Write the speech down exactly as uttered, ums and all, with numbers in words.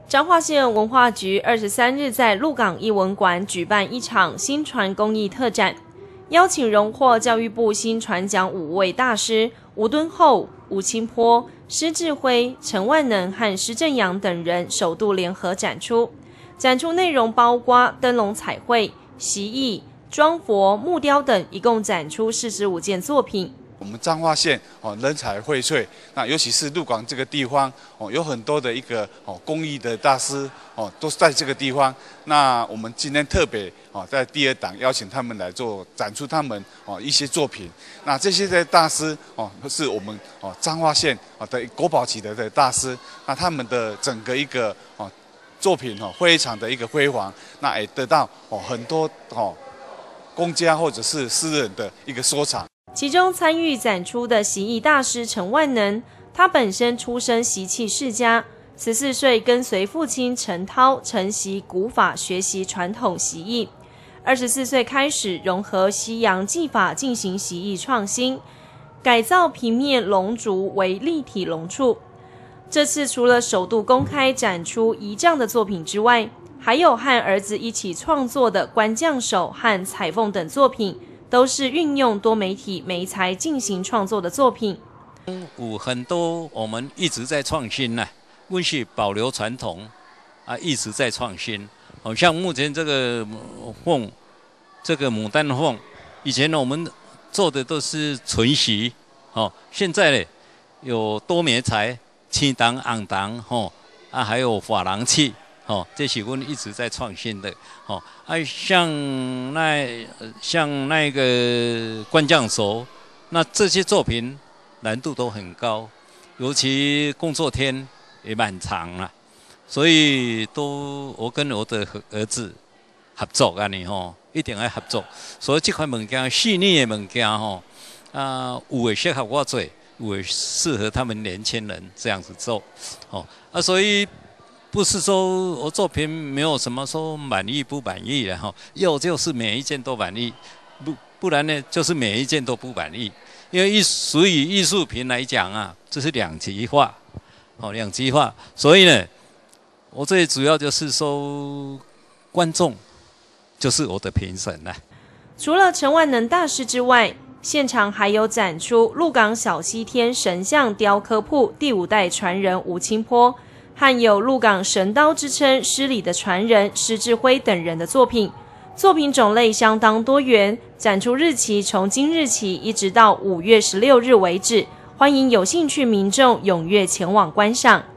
彰化县文化局二十三日在鹿港艺文馆举办一场新传工艺特展，邀请荣获教育部新传奖五位大师吴敦厚、吴清波、施志辉、陈万能和施正阳等人首度联合展出。展出内容包括灯笼彩绘、习艺、装佛、木雕等，一共展出四十五件作品。 我们彰化县哦人才荟萃，那尤其是鹿港这个地方哦，有很多的一个哦工艺的大师哦，都是在这个地方。那我们今天特别哦在第二档邀请他们来做展出他们哦一些作品。那这些的大师哦是我们哦彰化县哦的国宝级的的大师，那他们的整个一个哦作品哦非常的一个辉煌，那也得到哦很多哦公家或者是私人的一个收藏。 其中参与展出的习艺大师陈万能，他本身出身习气世家，十四岁跟随父亲陈涛承袭古法，学习传统习艺。二十四岁开始融合西洋技法进行习艺创新，改造平面龙竹为立体龙柱。这次除了首度公开展出仪仗的作品之外，还有和儿子一起创作的官将手和彩凤等作品，都是运用多媒体媒材进行创作的作品。 有很多我们一直在创新呢，温习保留传统啊，一直在创新。好像目前这个凤，这个牡丹凤，以前呢我们做的都是纯席，哦，现在呢有多媒材，青档、红档，吼啊，还有珐琅器。哦，这是我们一直在创新的。哦，啊，像那像那个官将手，那这些作品难度都很高，尤其工作天也蛮长了，所以都我跟我的儿子合作安尼吼，一定要合作。所以这款物件细腻的物件吼，啊，有的适合我做，有的适合他们年轻人这样子做。哦，啊，所以。不是说我作品没有什么说满意不满意的哈，要就是每一件都满意，不不然呢就是每一件都不满意。因为艺属于艺术品来讲啊，这是两极化，哦两极化，所以呢，我最主要就是说观众就是我的评审了。 除了陈万能大师之外，现场还有展出鹿港小西天神像雕刻铺第五代传人吴清波。和有鹿港神刀之称施礼的传人施志辉等人的作品，作品种类相当多元，展出日期从今日起一直到五月十六日为止，欢迎有兴趣民众踊跃前往观赏。